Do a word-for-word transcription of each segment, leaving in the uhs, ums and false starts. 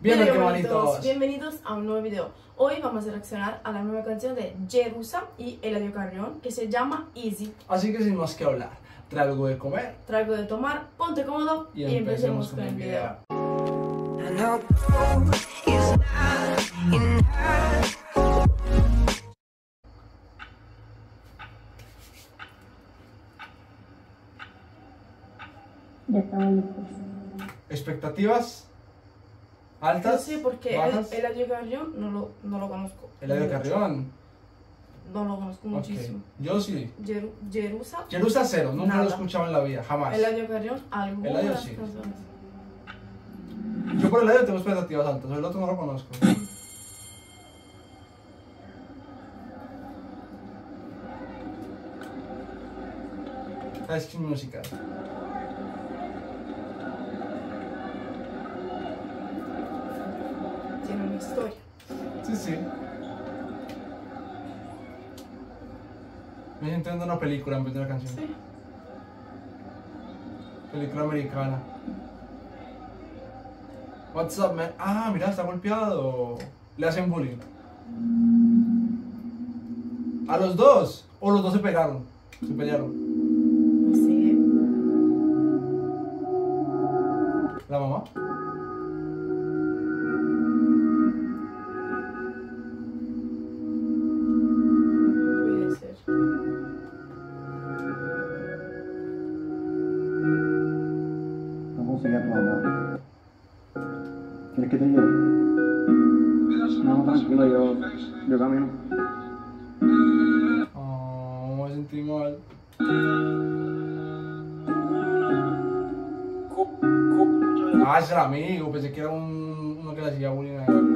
Bienvenidos, hermanitos. Bienvenidos a un nuevo video. Hoy vamos a reaccionar a la nueva canción de Jerusa y Eladio Carrión que se llama Easy. Así que sin más que hablar, trae algo de comer, trae algo de tomar, ponte cómodo y, y empecemos con el video. Ya estamos listos. ¿Expectativas altas? Sí, porque bajas? el, Eladio Carrión no lo, no lo conozco. Eladio Carrión. No lo conozco Okay. muchísimo. Yo sí. Jeru, Jerusa. Jerusa cero, nunca nada. lo he escuchado en la vida, jamás. Eladio Carrión, algunas Eladio sí. canciones. Yo por Eladio tengo expectativas altas, el otro no lo conozco. Es que musical. Tiene una historia. Sí, sí. Me siento viendo una película en vez de una canción. Sí. Película americana. What's up, man? Ah, mira, está golpeado. Le hacen bullying. ¿A los dos? ¿O los dos se pegaron? Se pelearon. Sí. ¿La mamá? Puede ser. ¿Cómo sería tu mamá? ¿Quieres que te lleve? No, tranquilo, yo, yo camino. Oh, me sentí mal. Ah, ese era amigo, pensé que era un, uno que le hacía bullying a él.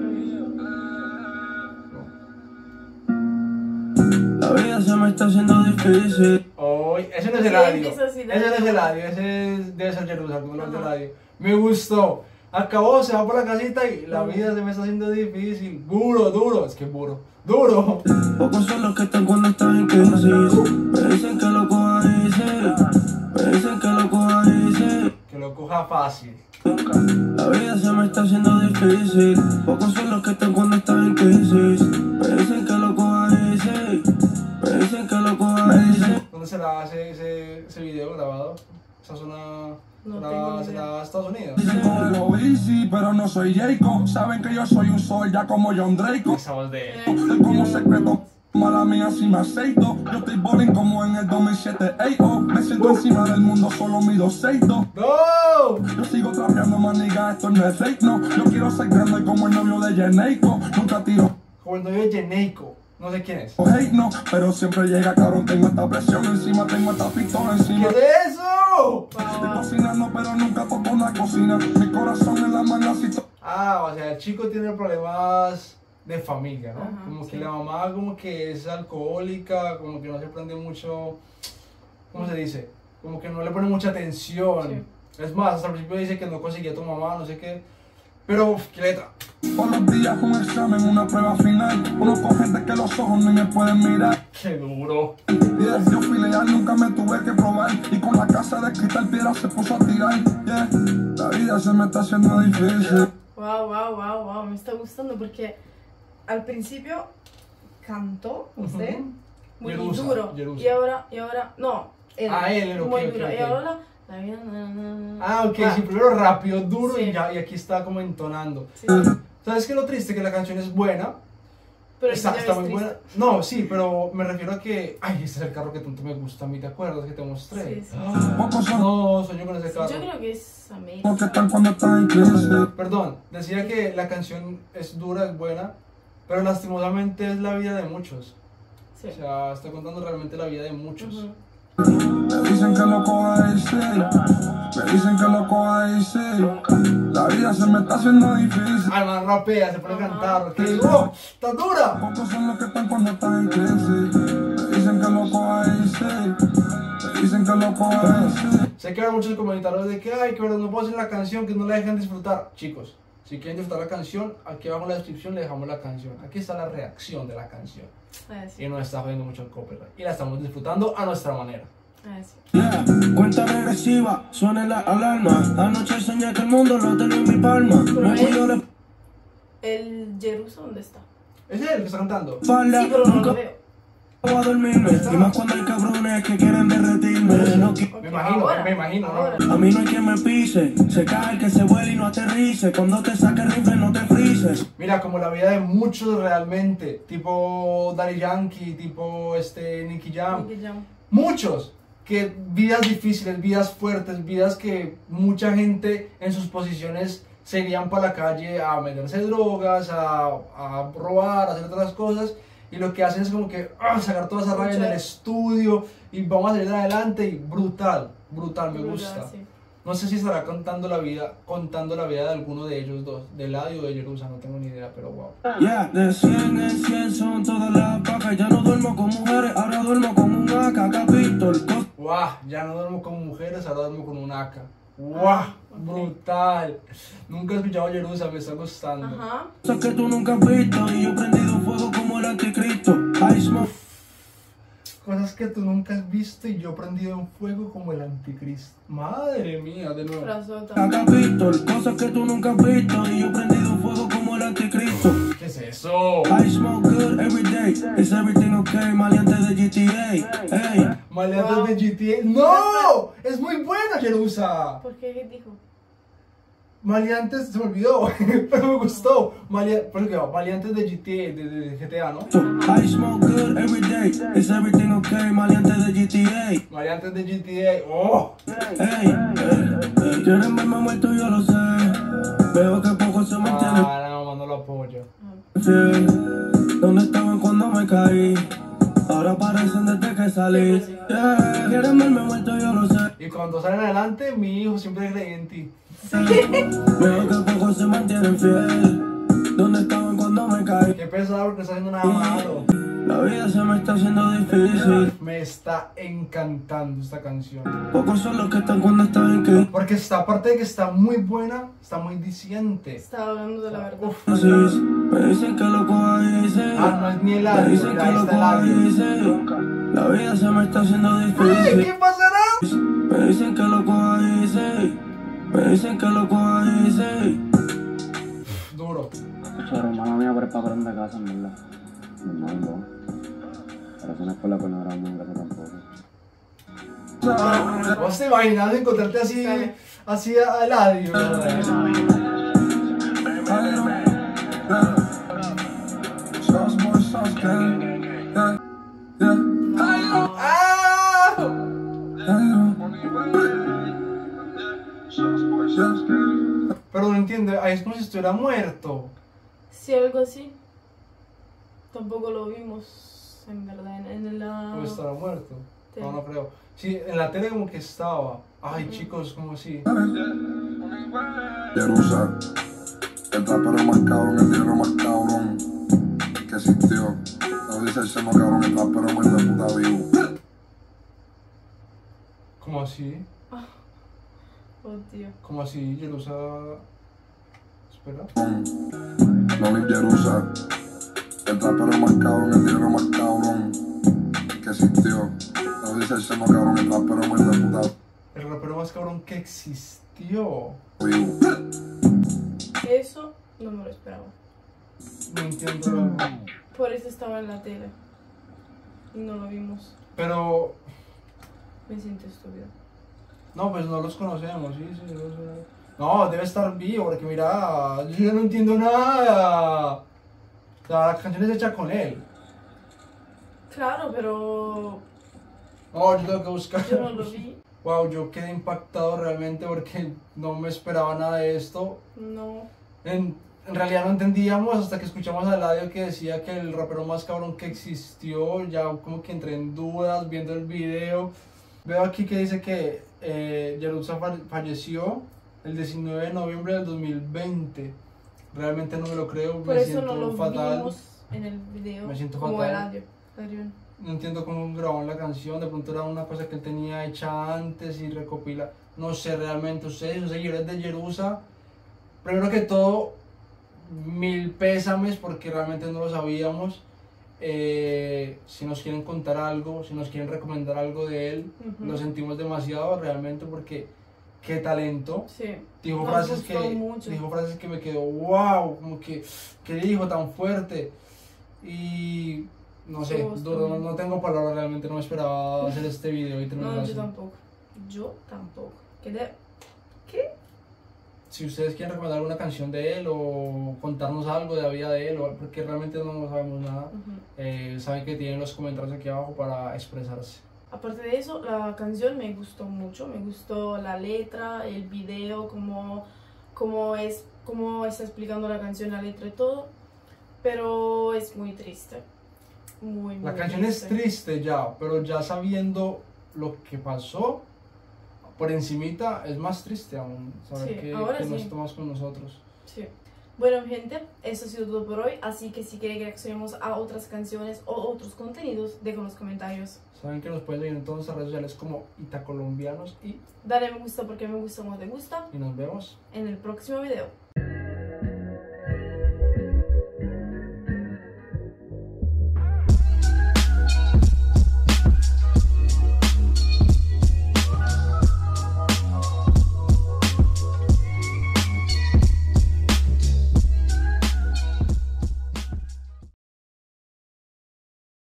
La vida se me está haciendo difícil. Oh, ese no es Sí, Eladio. eso sí, Ese no es Eladio, ese es- debe ser Jerusa, como no es Eladio. Me gustó. Acabó, se va por la casita y la vida se me está haciendo difícil. Duro, duro. Es que duro. Duro. Pocos son los que están cuando están en crisis. Me dicen que lo coja easy. Me dicen que lo coja easy. Que lo coja fácil. La vida se me está haciendo difícil. Pocos son los que están cuando están en crisis. Me dicen que lo coja easy. Me dicen que lo coja easy. ¿Dónde será ese, ese, ese video grabado? Esa zona. No será, tengo ni será idea. Estados Unidos. Dicen cógelo easy, pero no soy Jacob. Saben que yo soy un sol ya como John Draco. Esa voz de él. Estoy como secreto, mala mía si me aceito. Yo estoy bowling como en el dos mil siete. Ey, oh, me siento encima del mundo, solo mido seis dos. ¡No! Yo sigo trapeando, maniga, esto no es fake, no. Yo quiero ser grande como el novio de Jeneiko. Nunca tiro Como el novio de Jeneiko. No sé quién es. hate, no. Pero siempre llega, cabrón, tengo esta presión encima, tengo esta pistola ¿Qué encima. es eso? Estoy cocinando, pero nunca toco una cocina. Mi corazón en la mano así to- Ah, o sea, el chico tiene problemas de familia, ¿no? Ajá, como sí. que la mamá como que es alcohólica, como que no se prende mucho, ¿cómo se dice? Como que no le pone mucha atención. Es más, hasta el principio dice que no conseguía a tu mamá, no sé qué. Pero, uf, qué letra. Todos los días un examen, una prueba final. Uno con gente que los ojos ni me pueden mirar. Qué duro. Yeah, yo fui leal, nunca me tuve que probar. Y con la casa de cristal piedra se puso a tirar. Yeah, la vida se me está haciendo difícil. Wow, wow, wow, wow. Me está gustando porque al principio cantó usted Ujú. muy Jerusa, duro. Jerusa. Y ahora, y ahora, no. Él, Ah, él, él, ok, muy ok, duro. ok. Y ahora, la vida. Na, na, na. Ah, ok, sí, primero rápido, duro Sí. y ya, y aquí está como entonando. Sí. ¿Sabes qué es lo triste? Que la canción es buena. Pero Está, ya está es muy triste. buena. No, sí, pero me refiero a que. Ay, este es el carro que tanto me gusta a mí, ¿te acuerdas que te mostré? Sí, sí. Ah, Pocos son no, sueño con ese carro. Yo creo que es América. los que están cuando están en crisis. Perdón, decía que la canción es dura, es buena, pero lastimosamente es la vida de muchos. Sí. O sea, está contando realmente la vida de muchos. Ujú. Me dicen que lo coja easy. Me dicen que lo coja easy. La vida se me está haciendo difícil. Al man rapea, se pone a Ajá. cantar. ¿Qué digo? ¡Está dura! Pocos son los que están cuando están en crisis. Me dicen que lo coja easy. Me dicen que lo coja easy. Sé que hay muchos comentarios de que, ay, que verdad no puedo hacer la canción, que no la dejan disfrutar. Chicos, si quieren disfrutar la canción, aquí abajo en la descripción le dejamos la canción. Aquí está la reacción de la canción. Ah, sí. Y nos está jodiendo mucho el copyright. Y la estamos disfrutando a nuestra manera. Ah, sí. Yeah, cuenta regresiva, suena la alarma. Anoche soñé que el mundo lo tenía en mi palma. Pero Me fui él- yo la ¿El Jerusa dónde está? ¿Es él que está cantando? espalda. Sí, pero no Nunca lo veo. voy a dormirme. Y más cuando hay cabrones que quieren derretirme. No qui- Ok, Me imagino, ahora, me imagino, ¿no? ahora. A mí no hay quien me pise. Se cae el que se vuela y no aterrice. Cuando te saque el rifle no te frises. Mira, como la vida de muchos realmente, tipo Daddy Yankee, tipo este Nicky Jam, Nicky Jam. muchos, que vidas difíciles, vidas fuertes, vidas que mucha gente en sus posiciones se irían para la calle a meterse drogas, a, a robar, a hacer otras cosas, y lo que hacen es como que ah, sacar toda esa rabia en el estudio y vamos a salir adelante y brutal, brutal, me Brutal, gusta. sí. No sé si estará contando la vida, contando la vida de alguno de ellos dos, de Eladio o de Jerusa, no tengo ni idea, pero wow. Yeah, de cien en cien son todas las vacas. Ya no duermo con mujeres, ahora duermo con un A K. Capítulo. Guau, ya no duermo con mujeres, ahora duermo con un A K. Guau, brutal. Nunca he escuchado a Jerusa, me está gustando. Ajá. Cosas que tú nunca has visto. Y yo he prendido fuego como el anticristo. I smoke. Cosas que tú nunca has visto y yo prendido en fuego como el anticristo. Madre mía, de nuevo. Frasota. Capítulo. Cosas que tú nunca has visto. Y yo he prendido fuego como el anticristo. ¿Qué es eso? I smoke good every day. Is everything okay? Maleante de G T A. Hey. Maleantes Wow. de G T A. ¡No! Es muy buena, Jerusa. ¿Por qué? ¿Qué dijo? Maleantes, se me olvidó, pero me gustó. Malia, ¿por qué va? Maleantes de G T A, de, de G T A, ¿no? I smoke good every day. Is everything okay? Maleante de G T A. Maleantes de G T A. ¡Oh! Hey, hey, hey. Quieren verme muerto, yo lo sé. Veo que poco se mantienen Ah, no, no lo apoyo. fiel. ¿Dónde estaban cuando me caí? Ahora aparecen desde que salí. Yeah. Quieren verme muerto, yo lo sé. Y cuando salen adelante, mi hijo siempre cree en ti. Veo que poco se mantienen fiel. ¿Dónde estaban cuando me caí? Qué pesado porque no está haciendo nada malo. La vida se me está haciendo difícil. Me está encantando esta canción. Pocos son los que están cuando están en crisis. Porque está, aparte de que está muy buena, está muy diciente. Estaba hablando de la verdad. Uf. Me dicen que loco ahí sí. Ah, no es ni el Me audio, dicen que ya está loco el audio. ahí sí. La vida se me está haciendo ¡Ay, difícil. qué pasará! Me dicen que loco ahí sí. Me dicen que loco ahí sí. Duro. Choro, mala mía, pero es para aprender casa, en verdad. Normal, ¿no? Pero es una escuela, pero no grabamos en casa tampoco. ¿Vos te imaginas encontrarte así, así a Eladio? Sauce boy, sauce gang. Yeah, yeah. ¡Ah! Pero no entiendo, ahí es como si estuviera muerto. Sí, algo así. Tampoco lo vimos, en verdad, en, en la... ¿O estará muerto? Sí. No, no creo. Sí, en la tele como que estaba. Ay, chicos, como si. Jerusa, el trapero más cabrón, el dinero más cabrón que existió. No dice el seno cabrón, el trapero más de puta vivo. ¿Cómo así? Oh, tío. ¿Cómo así, Jerusa? Espera. No ni Jerusa, el trapero más cabrón, el dinero más cabrón que existió. No dice el seno cabrón, el trapero más de puta El rapero más cabrón que existió. vivo. Eso no me lo esperaba. No entiendo. Por eso estaba en la tele. Y no lo vimos. Pero. Me siento estúpida. No, pues no los conocemos, sí, sí. No, sé. No, debe estar vivo, porque mira, yo ya no entiendo nada. O sea, la canción es hecha con él. Claro, pero No, yo tengo que buscar. yo no lo vi. Wow, yo quedé impactado realmente porque no me esperaba nada de esto. No. En, en realidad no entendíamos hasta que escuchamos a Eladio que decía que el rapero más cabrón que existió. Ya como que entré en dudas viendo el video. Veo aquí que dice que eh, Jerusa fa- falleció el diecinueve de noviembre del dos mil veinte. Realmente no me lo creo, Por me eso siento no lo fatal. vimos en el video. Me siento como fatal. el audio. Adrián. No entiendo cómo grabaron la canción, de pronto era una cosa que él tenía hecha antes y recopila. No sé realmente, ustedes son seguidores de Jerusa. Primero que todo, mil pésames porque realmente no lo sabíamos. Eh, si nos quieren contar algo, si nos quieren recomendar algo de él, Ujú. lo sentimos demasiado realmente porque qué talento. Sí. Dijo Nos frases, gustó que, mucho. dijo frases que me quedó wow, como que, qué dijo tan fuerte. Y no sé, Estuvo- duro, no, no tengo palabras realmente, no me esperaba hacer este video y terminar No, así. yo tampoco. Yo tampoco. Quedé. ¿Qué? Si ustedes quieren recomendar alguna canción de él o contarnos algo de la vida de él, o porque realmente no sabemos nada, Ujú. eh, saben que tienen los comentarios aquí abajo para expresarse. Aparte de eso, la canción me gustó mucho. Me gustó la letra, el video, cómo, cómo, es, cómo está explicando la canción, la letra y todo. Pero es muy triste. Muy, muy La canción es triste ya, pero ya sabiendo lo que pasó, por encimita es más triste aún, saber Sí, que, ahora que no sí. está más con nosotros. Sí. Bueno, gente, eso ha sido todo por hoy. Así que si quieren que reaccionemos a otras canciones o otros contenidos, dejen los comentarios. Saben que nos pueden seguir en todas nuestras redes sociales como Itacolombianos y, Dale me gusta porque me gusta como te gusta. y nos vemos. En el próximo video.